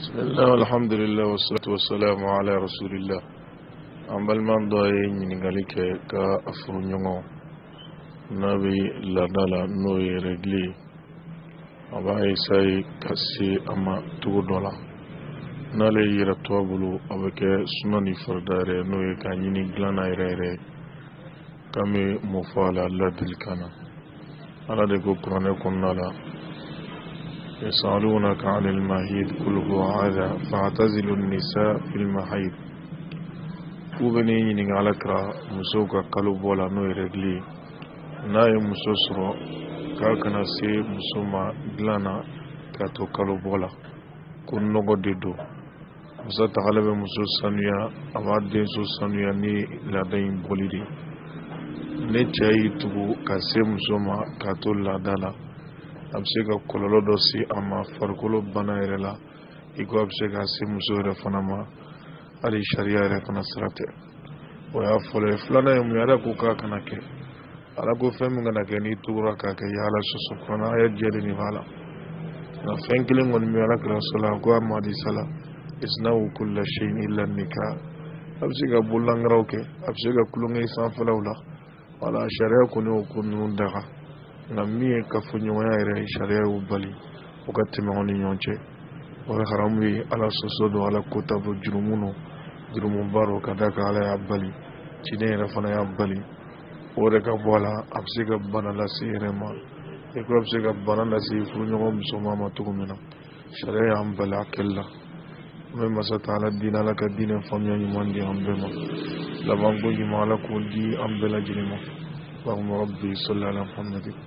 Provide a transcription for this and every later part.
بسم الله والحمد لله والصلاة والسلام على رسول الله أمبال من ضاي نيغاليك كا أفرونيو نبي لدالا نوي رجلي أبا إيساي كسي أما تودولا نالي يرتوابلو أبك سناني فرداري نوي كانيني غلانا يريري كامي مفالا لدلكانا على ديكو قرآن كنالا يسألونك عن المحيض قل هو عذا فاعتزلوا النساء في المحيض وبني نغالكرا مسوكا قلوبولا نوي رجلي ناي مسوسرو كاكنا سي مسوما دلانا كاتو قلوبولا كن نغو ديدو مسا تغلب مسو سانويا أماد دينسو سانويا ني لدين بوليدي نيچاي تبو كاسي مسوما كاتو لدالا absega kololo dosi ama farkolo banairela iko absega si musore fanama ali sharia re kana sirate waya fole flana yum yara ko ka kanake ala ko fem ngana ke ni tura ka ke yala so kana ayat jeli ni wala na fenkilin won mi yara kala sala ko amadi sala isnahu kullu shay'in illa nikah absega bulangraw ke absega kulungi san falawla wala sharia ko no kunu daga na miye kafunyoya ire sharia ubali wakati maoni nyonche wa haramu ala sosodo ala kutabu jurumu baro kadaka ala abali chine rafana ya abali ore ka bola absiga banala sirema eko absiga banala si funyo msoma matugumena sharia ambala kella me masata ala dinala ka dinen famya yimandi ambema labango yimala kuldi ambela jinimo wa rabbi sallallahu alaihi wasallam.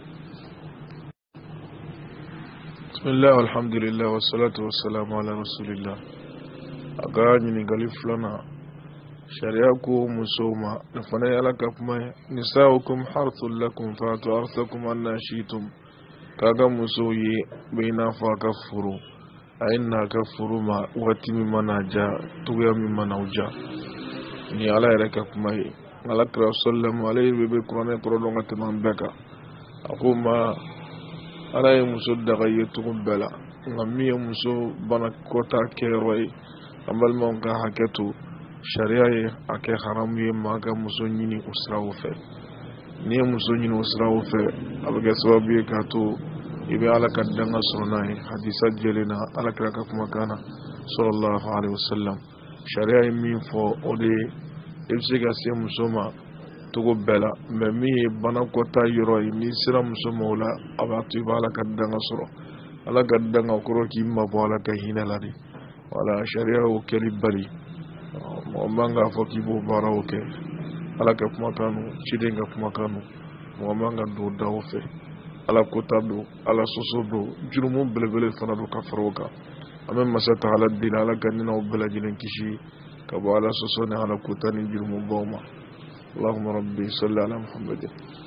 بسم الله والحمد لله والصلاة والسلام على رسول الله أغاني نغالي فلنا شريعكم مسوما نفنا يلك أفما نساؤكم حرث لكم فاتوا أرثكم أن شئتم كاغا مسوي بينا فاكفروا أئنا كفروا ما واتي مما نجا تويا مما نوجا ني على يلك أفما عليك رسول الله عليه ببكراني قرلونة تمان بكا أقول ما ala ye muso daga ye tugu bɛɛ la nka min ye muso bana kɔta kɛ yɔrɔ ye an balimaw ka hakɛ to sariya ye a kɛ haramu ye maa ka muso ɲini o siraw fɛ n'i ye muso ɲini o siraw fɛ a bɛ kɛ sababu ye k'a to i bɛ ala ka danga sɔrɔ n'a ye hadisa jɛlen na ala kira ka kumakan na sallallahu alaihi wasallam sariya ye min fɔ o de ye i bɛ se ka se muso ma togo bela mais mi bana kota yoro ni sira muso mawla abatu bala ka danga soro ala ka danga koro ki mabo ala ka hina ladi wala sharia o keli bari mo manga fo ki bo bara o ke ala ka kuma kanu chidenga kuma kanu mo manga do dawo fe ala kota do ala soso do jurumu belebele fana do ka faroka amen masata ala din ala ka nina o bela jinen kishi ka bo ala soso ne ala kota ni jurumu boma اللهم ربي صل على محمد.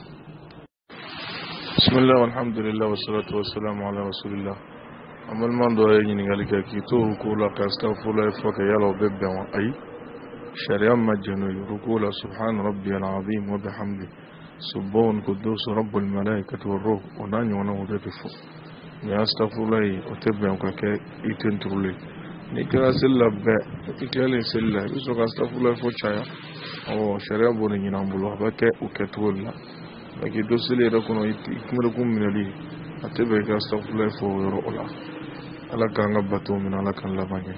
بسم الله والحمد لله والصلاة والسلام على رسول الله. أما المنظر يجيني قالك كيتو ركولا كاستغفر فك يلا وبيبدا أي شريعة مجنون ركولا سبحان ربي العظيم وبحمده سبحان قدوس رب الملائكة والروح وناني ونوضي فوق يا استغفر الله وتبع وكاك يتنترولي نكلا سلا با نكلا سلا يسوع استغفر الله فوق sharia bone nyina mbulo abake uketwola baki dosile rakono ikmero kumminali atebe ka astaghfirullah fo yoro ola ala kanga bato min ala kan labage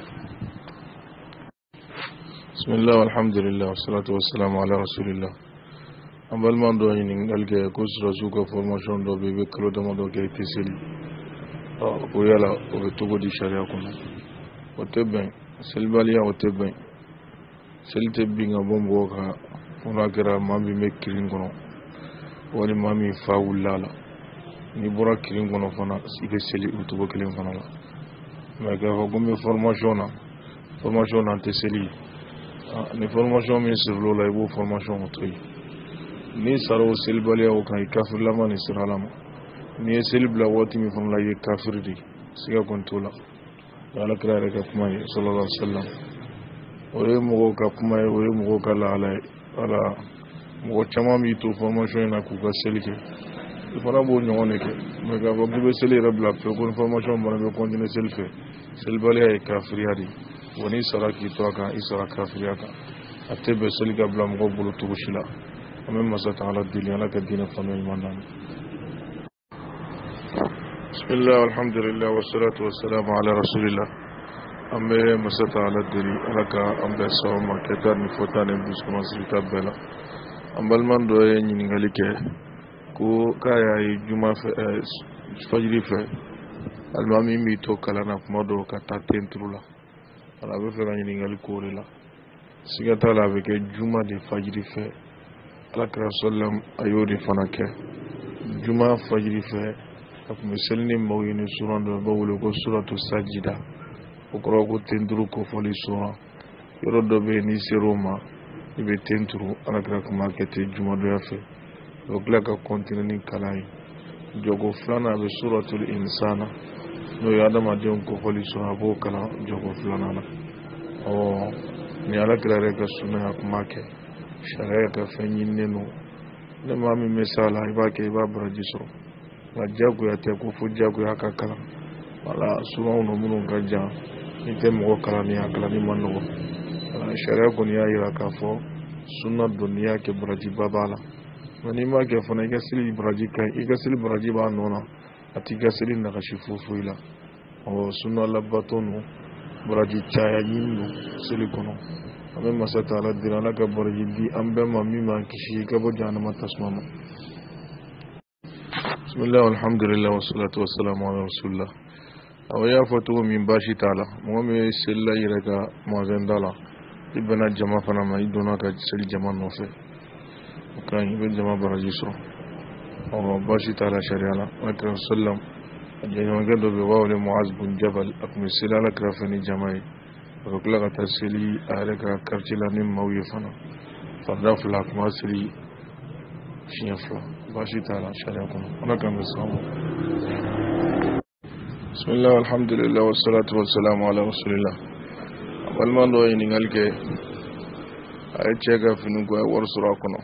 bismillah walhamdulillah wassalatu wassalamu ala rasulillah ambal mando ni ngalge ko suka formation do bebe klo do modo ke tiseli o yala o togo di sharia kono o tebe selbaliya o tebe selte binga bombo ka ona kera mami me kirin kono woni mami fa wulala ni bora kirin kono fana ike seli utubo kirin kono la ma ka ko gombe formation na te seli ni formation mi sirlo la ibo formation otri ni saro selbali o kan kafir la mani siralama ni selbla woti mi fon la ye kafir di siga kontola ala kra re ka kuma sallallahu alaihi wasallam oye mogo ka kuma ye oye mogo ka laala ye wala mogo caman b'i to formation na k'u ka seli kɛ i fana b'o ɲɔgɔn de kɛ mais k'a fɔ k'i bɛ seli yɛrɛ bila pewu ko ni formation bana bɛ continuer seli fɛ selibaliya ye kafiriya de wa n'i sara k'i to a kan i sara kafiriya kan a tɛ bɛn seli ka bila mɔgɔ bolo cogo si la an bɛ masa ta ala deli ala ka diinɛ faamuya ɲuman d'an ma. bismillah alhamdulillah wassalatu wassalamu ala rasulillah an bɛ masa ta ala deli ala ka an bɛɛ sababu ma kɛta ni fɔta ni dusukuma sigita bɛɛ la. an baliman dɔ ye ɲininkali kɛ ko k'a y'a ye juma fɛ fajiri fɛ alimami b'i to kalan na kuma dɔw ka taa ten turu la a bɛ fɛ ka ɲininkali k'o de la. siga t'a la a bɛ kɛ juma de fajiri fɛ alakira sallam a y'o de fana kɛ juma fajiri fɛ a tun bɛ seli ni maaw ye ni suran dɔ bɛ wele ko suratu sajida o kɔrɔ ko ten turu kofɔli suran yɔrɔ dɔ bɛ yen n'i ser'o ma i bɛ ten turu alakira tun b'a kɛ ten juma donya fɛ o bɛ tila ka kɔntine ni kalan ye jɔgo filanan a bɛ suratul insana n'o ye adamadenw kofɔli suran a b'o kalan jɔgo filanan na. ni alakira yɛrɛ ka sunna a tun b'a kɛ sariya ka fɛn ɲininen don ne maa min bɛ s'a la i b'a kɛ i b'a baraji sɔrɔ nka diyagoya tɛ ko fo diyagoya ka kalan wala suranw don minnu ka jan n'i tɛ mɔgɔ kalanni a kalanni man nɔgɔ sariya kɔni y'a jira k'a fɔ sunna don n'i y'a kɛ barajiba b'a la nka n'i m'a kɛ fana i ka seli baraji ka ɲi i ka seli baraji b'a nɔ na a t'i ka seli nagasi foyi la sunna labato ninnu baraji caya ɲini don seli kɔnɔ an bɛ masa ta ala deli ala ka baraji di an bɛɛ ma min b'an kisi i ka bɔ jahanama tasuma ma. bismillah alhamdulillah wassalatu wassalamu ala rasulillah. awɔ y'a fɔ cogo min baasi t'a la mɔgɔ min ye selila i yɛrɛ ka magasin da la i bɛnna jama fana ma i donna ka seli jama nɔfɛ o ka ɲi i bɛ jama baraji sɔrɔ baasi t'a la sariya la alakira sallam a jɛɲɔgɔnkɛ dɔ bɛ yen u b'a wele Muaz bun Jabal a tun bɛ seli alakira fɛ ni jama ye a bɛ tila ka taa seli a yɛrɛ ka quartier la ni maaw ye fana farida fila a tun b'a seli siɲɛ fila baasi t'a la sariya kɔnɔ ala k'an bɛ sɔn ma. bismillah alhamdulillah wassalatu wassalamu ala rasulillah. a baliman dɔ ye ɲininkali kɛ a ye cɛ ka fini ko a ye wari sɔrɔ a kɔnɔ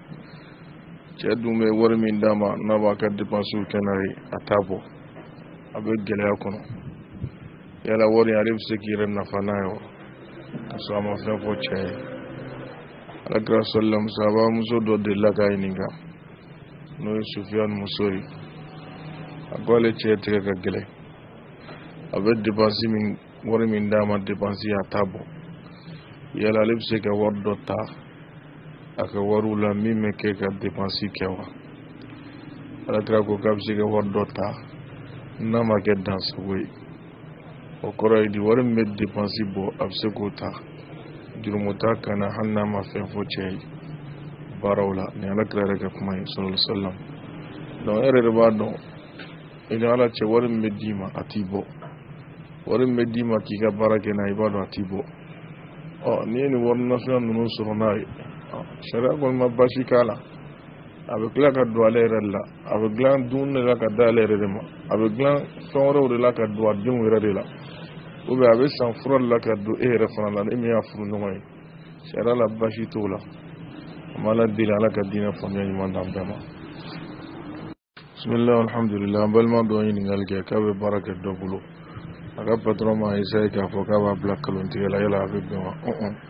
cɛ dun bɛ wari min d'a ma n'a b'a ka dépenses kɛ n'a ye a t'a bɔ a bɛ gɛlɛya kɔnɔ yala wari ale bɛ se k'i yɛrɛ nafa n'a ye wa ka sɔrɔ a ma fɛn fɔ cɛ ye. alakira sallam sahaba muso dɔ delila k'a ɲininka n'o ye Sufiyani muso ye a ko ale cɛ tigɛ ka gɛlɛn a bɛ dépense min wari min d'a ma dépense a t'a bɔ yala ale bɛ se ka wari dɔ ta a ka wariw la min bɛ kɛ ka dépense kɛ wa. alakira ko k'a bɛ se ka wari dɔ ta n'a ma kɛ dansago ye o kɔrɔ ye di wari min bɛ dépense bɔ a bɛ se k'o ta jurumu t'a kan na hali n'a ma fɛn fɔ cɛ ye baaraw la ni alakira yɛrɛ ka kuma ye sallallahu alaihi wasallam. donc e yɛrɛ de b'a dɔn i ni ala cɛ wari min bɛ d'i ma a t'i bɔ wari min bɛ d'i ma k'i ka baara kɛ n'a ye i b'a dɔn a t'i bɔ n'i ye nin wari nasuguya ninnu sɔrɔ n'a ye sariya kɔni ma baasi k'a la a bɛ tila ka don ale yɛrɛ de la a bɛ dilan dumuni de la ka da ale yɛrɛ de ma a bɛ dilan fɛn wɛrɛw de la ka don a denw yɛrɛ de la ou bien a bɛ san fura de la ka don e yɛrɛ fana la e min y'a furu ɲɔgɔn ye sariya la baasi t'o la an b'a ala deli ala ka diinɛ faamuya ɲuman d'an bɛɛ ma. bismillah alhamdulillah an balima dɔ ye ɲininkali kɛ k'a bɛ baara kɛ dɔ bolo a ka patron ma essayer k'a fɔ k'a b'a bila kalontigɛ la yala a bɛ bɛn wa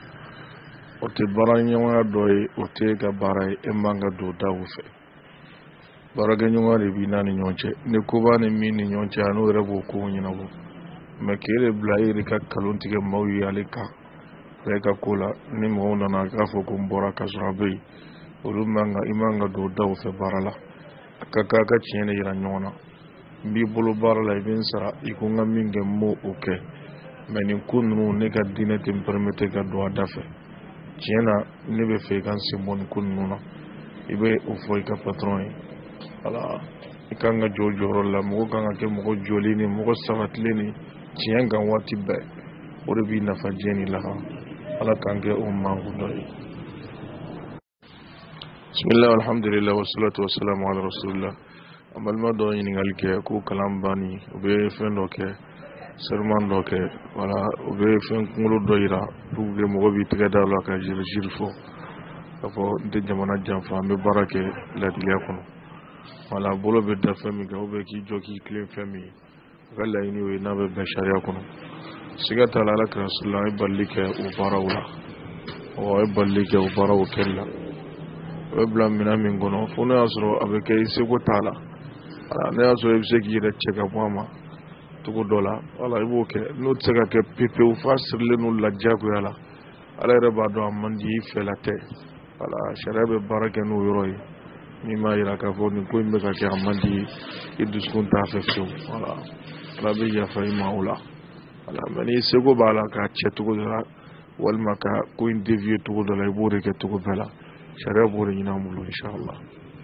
o tɛ baara ɲɔgɔnya dɔ ye o tɛ ka baara ye e man ka don daw fɛ baarakɛɲɔgɔn de b'i n'a ni ɲɔgɔn cɛ ni ko b'a ni min ni ɲɔgɔn cɛ n'o yɛrɛ b'o kow ɲɛnabɔ mais k'e de bila e yɛrɛ ka kalon tigɛ maaw ye ale kan ale ka ko la ni mɔgɔw nana k'a fɔ ko n bɔra ka sɔrɔ a bɛ yen olu i man ka don daw fɛ baara la a ka kan a ka tiɲɛ de yira ɲɔgɔn na n b'i bolo baara la i bɛ n sara i ko n ka min kɛ n b'o kɛ mais nin ko ninnu ne ka diinɛ tɛ n permettre ka don a da fɛ tiɲɛ na ne bɛ fɛ i ka n sen bɔ nin ko ninnu na i bɛ o fɔ i ka patron ye voilà i kan ka jɔ o jɔyɔrɔ la mɔgɔ kan ka kɛ mɔgɔ jɔlen ni mɔgɔ sabatilen ni tiɲɛ kan waati bɛɛ o de b'i nafa diɲɛ ni lahara ala k'an kɛ o manku dɔ ye. bismillah alhamdulillah wassalatu wassalamu ala rasulillah an balima dɔ ɲininkali kɛ ko kalan banni u bɛ fɛn dɔ kɛ serment dɔ kɛ wala u bɛ fɛn kunkolo dɔ yira pour que mɔgɔ b'i tɛgɛ da la ka jiri fɔ k'a fɔ n tɛ jamana janfa an bɛ baara kɛ ladiliya kɔnɔ wala bolo bɛ da fɛn min kan ou bien k'i jɔ k'i tilen fɛn min ye u ka laɲini o ye n'a bɛ bɛn sariya kɔnɔ sigata ala ka rasulullah iballike ubarawla o iballike ubaraw kella o bla mina min gono funa asro abeke isego tala ala ne asro ibseki de cheka bwama tugo dola wala ibuke no tsega ke pepe u fasirle no lajja ko yala ala reba do amandi felate wala sharabe baraka no yoroy mima ira ka fo ni ko imbe ka ke amandi iduskun ta fefso wala rabi ya fa maula wala mani sego bala ka chetugo dola wal maka ko indevie tugo dola ibure ke tugo bela sharabe bore ni namulo inshallah.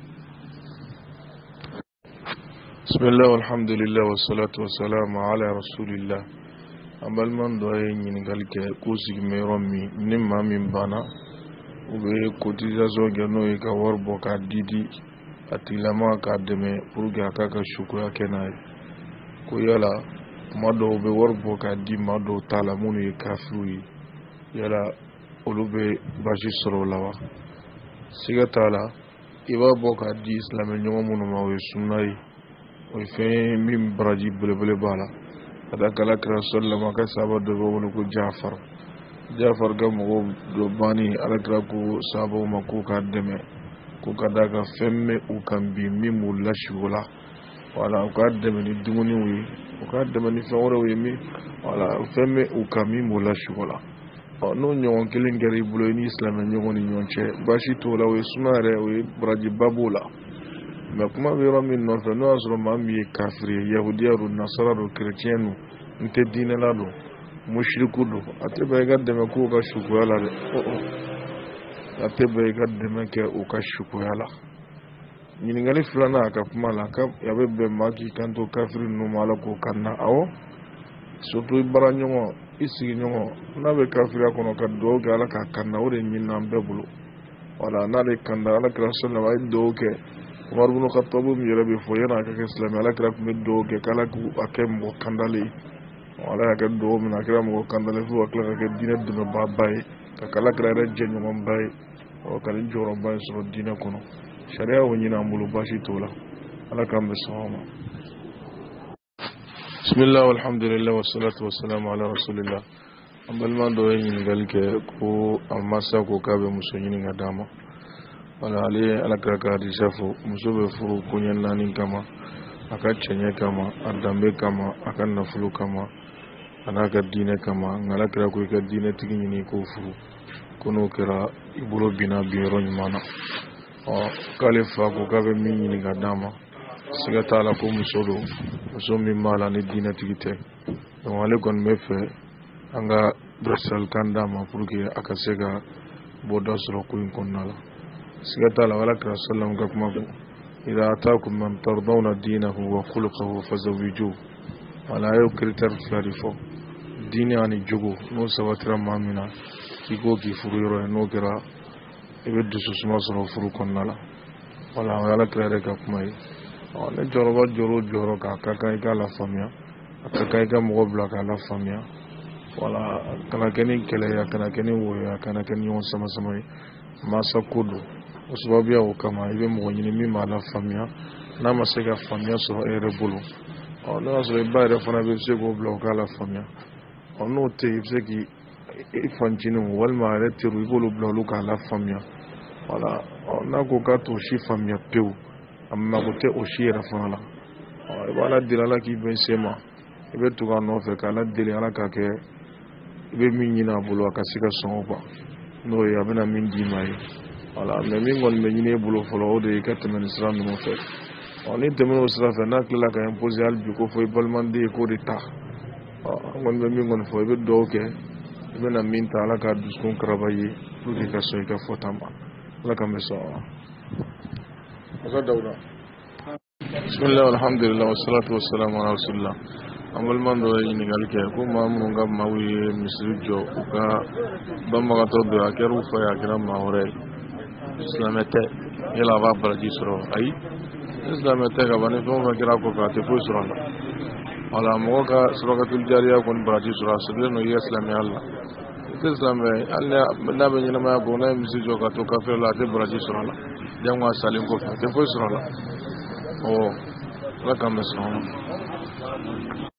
بسم الله والحمد لله والصلاة والسلام على رسول الله أمال من دوين ينقلك كوسك ميرمي نما من بانا وبه كوتيزازو جنوي كوربو كديدي أتلما كدمي بروغا كاكا شكويا كناي كويالا مادو بوربو كدي مادو تالموني كافروي يالا أولوبي باشي سرو لوا سيغا تالا إبا بوكا دي إسلامي نيومونو ماوي سناي وفي من براجي بلبل بالا هذا كلا كرسول لما كسبوا دبوا لكو جعفر كم هو دباني على كلاكو سبوا مكو كدمه كو كذا كفم وكم بيمي ملاش ولا ولا كدمه ندمني وي وكدمه نفعله ويمي ولا فم وكم ملاش ولا no nyon kilin gari bulo ni islam nyon ni nyonche bashi to la we sunare we braji babula mais kuma biro min no fe no asro mammi kafiri yahudiyaru nasararu chrétienu nte dine la do mushriku do atebe gadde me ko ka shuku ala de atebe gadde me ke o ka shuku ala ni ngali fulana ka kuma la ka yabe be maki kanto kafiri no mala ko kanna awo surtout baranyo isi nyongo na be kafiri ko no ka do ga ala ka kanna o de nyina mbebulu wala na de kanda ala krasul na way do ke Umar bin Khattab mi yarabi fo yana ka islam ala kra ko do ke kala ko akem mo kandale wala ka do mi na kra mo kandale fu akla ka dina dum ba bay ka kala kra re jenno mo bay o kala joro bay so dina kono sharia woni na mulu bashi tola ala kam bisawama. Bismillah walhamdulillah wassalatu wassalamu ala rasulillah ambal man do yin galke ko amasa ko kabe musunyin ngadama wala ale alakaka di shafo musobe furu kunyen nani kama akachenye kama adambe kama akanna fulu kama anaka dine kama ngalakira ko ka dine tigini ko furu kono kira ibulo bina biro nyumana o kalifa ko kabe minni ngadama siga tala ko musodo musomi mala ni dine tigite don wale gon mefe anga brasal kandama purke akasega bodasro ko inkonnala سيقال ولك رسول الله مكمل إذا أتاكم من ترضون دينه وخلقه فزوجوه ولا يكرتر فلارفو ديني عن الجوغو نو سواتر مامنا كيكو كي فريرو نوكرا يبدو سسما سرو فروكون نالا ولا ولك رأيك أكمل ولا جربا جرو كاكا إيكا لا فاميا كاكا إيكا مغبلا كالا فاميا ولا كنا كني كليا كنا كني ويا كنا كني يوم سما سماي ما سكودو usbabia ukama ibe mugonyini mima la famia na masega famia so erebulu ono so ibaire fana be sego bloka la famia ono te ibseki ifanjinu wal mare tiru ibulu bloka la famia wala ona ko gato shi famia peu amma ko te oshira fana wala dilala ki ben sema ibe tuga no fe kala dilala ka ke ibe minyina bulu akasika sonba no ya bena mindi mai wala mais min gon be ñine bulo folo de katmen islam no fe on est temo islam fe nak la ka imposer al bi ko foy balmande ko de ta gon be min gon foy be do ke be na min ta la ka duskon travailler pour que ka soy ka fotama la ka me so ka dawda. Bismillah walhamdulillah wassalatu wassalamu ala rasulillah amal man do ni galke ko mamun ngam mawi misri jo ka bamma ka to do akeru fa ya gram mawre islamete ila va braji soro ay islamete ka bani to ma gira ko ka te ko soro la wala mo ka soro ka tul jariya kon braji soro sabile no islam ya allah islam allah nabe ni ma ko na misi jo ka to ka fe la te braji soro la jamwa salim ko fa te ko soro la o la kam soro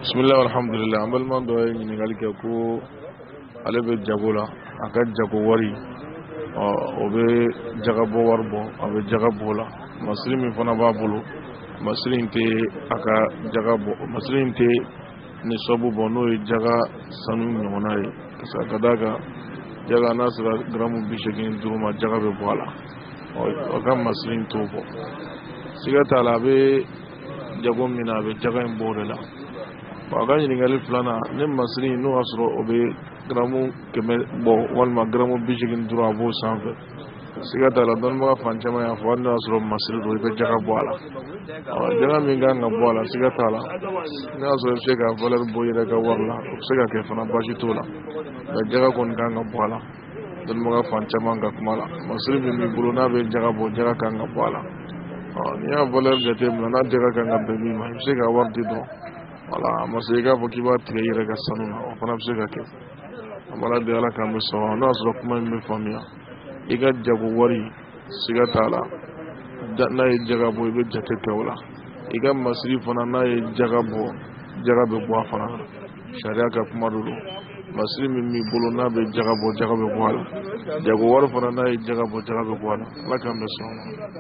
bismillah alhamdulillah amal man do yi ni galike ko ale be jagola aka jago wari o be jagabo warbo o be jagabo la maslimi fana ba bulu maslim te aka jagabo maslim te ni sobu bono yi jaga sanu nyona yi kasa kadaga jaga nasra gramu bishegin duruma jaga be bola o ga maslim to bo sigata la be jago mina be jaga mbore la waga ɲininkali filanan ne masiri n'o y'a sɔrɔ o bɛ garamu 100 bɔ walima garamu 80 duuru a b'o sanfɛ siga t'a la dɔnnibaga fan caman y'a fɔ hali n'o y'a sɔrɔ masiri don i bɛ jaga bɔ a la jaga min kan ka bɔ a la siga t'a la n'a y'a sɔrɔ i bɛ se ka valeur bɔ i yɛrɛ ka wari la o bɛ se ka kɛ fana baasi t'o la mais jaga kɔni kan ka bɔ a la dɔnnibaga fan caman ka kuma la masiri min b'i bolo n'a bɛ jaga bɔ jaga kan ka bɔ a la n'i y'a valeur jateminɛ n'a jaga kan ka bɛn min ma i bɛ se ka wari di dɔrɔn wala masa i k'a fɔ k'i b'a tigɛ i yɛrɛ ka sanu na o fana bɛ se ka kɛ an b'ala deli Ala k'an bɛ sɔn n'a sɔrɔ kuma in bɛ faamuya i ka jago wari siga t'a la n'a ye jaga bɔ i bɛ jate kɛ o la i ka masiri fana n'a ye jaga bɔ jaga bɛ bɔ a fana na sariya ka kuma do masiri min b'i bolo n'a bɛ jaga bɔ jaga bɛ bɔ a la jago wari fana n'a ye jaga bɔ jaga bɛ bɔ a la Ala k'an bɛ sɔn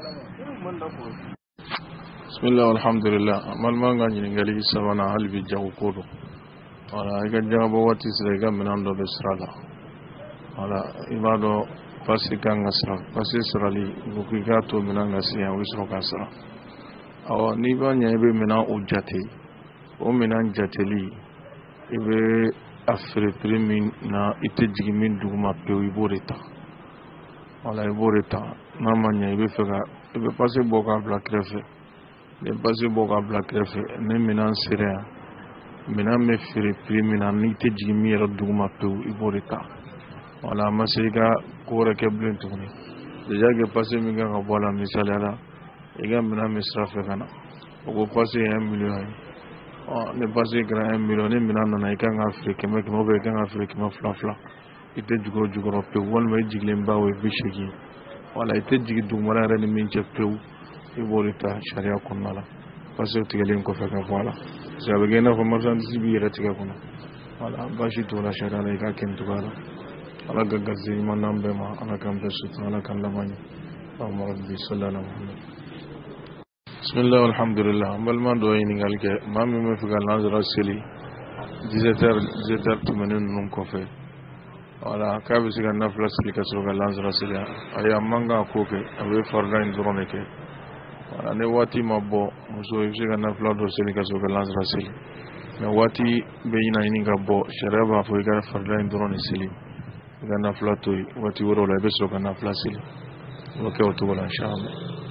bismillah alhamdulillah amal man ga ɲininkali sabanan hali bi jago ko do wala i ka jagabɔ waati sera i ka minɛn dɔ bɛ sira la wala i b'a dɔn pasi kan ka sara pasi sarali ko k'i k'a to minɛn ka se yan o bɛ sɔrɔ ka sara n'i b'a ɲɛ i bɛ minɛn o jate o minɛn jateli i bɛ a feere prix min na i tɛ jigin min duguma pewu i b'o de ta wala i b'o de ta n'a ma ɲɛ i bɛ fɛ ka i bɛ pasi bɔ k'a bila kɛrɛfɛ ni basi bɔ ka bila kɛrɛfɛ ni minɛn sera yan minɛn bɛ feere prix min na n'i tɛ jigin min yɛrɛ duguma pewu i b'o de ta wala a ma se i ka ko wɛrɛ kɛ bilen tuguni déjà que pasi min kan ka bɔ a la misaliya la i ka minɛn bɛ sira fɛ ka na o ko pasi ye 1 million ye ni pasi kɛra 1 million ni minɛn nana i kan ka feere 100 100 ou i kan ka feere 200 i tɛ jukɔrɔ jukɔrɔ pewu walima i jigilen ba o ye 80 wala i tɛ jigin dugumala yɛrɛ ni min cɛ pewu i b'o de ta sariya kɔnɔna la parce que tigɛlen kɔfɛ ka bɔ a la parce que a bɛ kɛ i n'a fɔ marchandise b'i yɛrɛ tigɛ kɔnɔ wala baasi t'o la sariya la i k'a kɛ nin cogoya la Ala ka garizigɛ ɲuman d'an bɛɛ ma Ala k'an bɛɛ sutura Ala k'an laban ɲɛ Allahumma rabbi salli ala Muhammad bismillah alhamdulillah an balima dɔ ye ɲininkali kɛ maa min bɛ fɛ ka lansara seli 17 tɛmɛnen ninnu kɔfɛ wala k'a bɛ se ka nafila seli ka sɔrɔ ka lansara seli ayi a man kan k'o kɛ a bɛ farida in dɔrɔn de kɛ wala ne waati ma bɔ muso i bɛ se ka nafila dɔ seli ka sɔrɔ ka lansara seli mais waati bɛ ɲini ka bɔ sariya b'a fɔ i ka farida in dɔrɔn de seli i ka nafila to yen waati wɛrɛw la i bɛ sɔrɔ ka nafila seli o bɛ kɛ o cogo la inshallah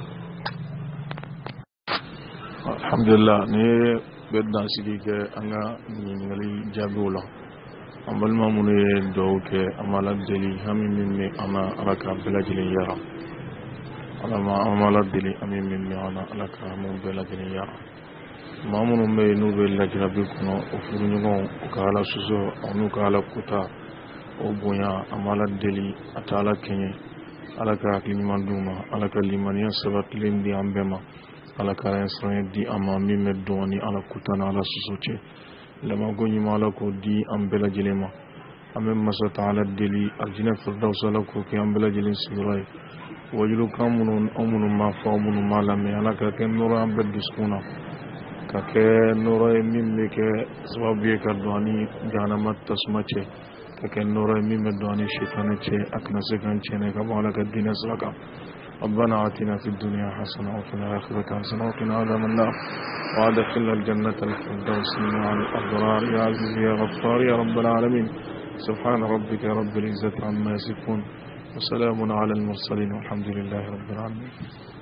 alhamdulillah ne bɛ dansigi kɛ an ka ɲininkali jaabiw la an balima minnu ye dugawu kɛ an b'a la deli hami min bɛ an na Ala k'a bɛɛ lajɛlen yara an b'a la deli hami min bɛ an na Ala k'a mun bɛɛ lajɛlen yara maa minnu bɛ yen n'u bɛ lajarabi kɔnɔ o furuɲɔgɔnw u ka Ala sɔsɔ n'u ka Ala kota o bonya an b'a la deli a tɛ Ala kɛɲɛ Ala ka hakili ɲuman d'u ma Ala ka limaniya sabatilen di an bɛɛ ma Ala ka hɛrɛ di an ma min bɛ dɔn ni Ala kota ni Ala sɔsɔ cɛ lamako ɲuman Ala k'o di an bɛɛ lajɛlen ma an bɛ masa Taala deli alijinɛ firidawusi Ala k'o kɛ an bɛɛ lajɛlen sigiyɔrɔ ye wajulukan minnu m'a fɔ aw minnu m'a lamɛn Ala ka kɛ nɔrɔ an bɛɛ dusukun na ka kɛ nɔrɔ ye min bɛ kɛ sababu ye ka don ani jahanama tasuma cɛ ka kɛ nɔrɔ ye min bɛ don ani sitanɛ cɛ a kana se k'an tiɲɛ ka bɔ Ala ka diinɛ sira kan ربنا آتنا في الدنيا حسنة وفي الآخرة حسنة وقنا عذاب النار وأدخلنا الجنة الفردوس مع الأبرار يا عزيز يا غفار يا رب العالمين سبحان ربك رب العزة عما يصفون وسلام على المرسلين والحمد لله رب العالمين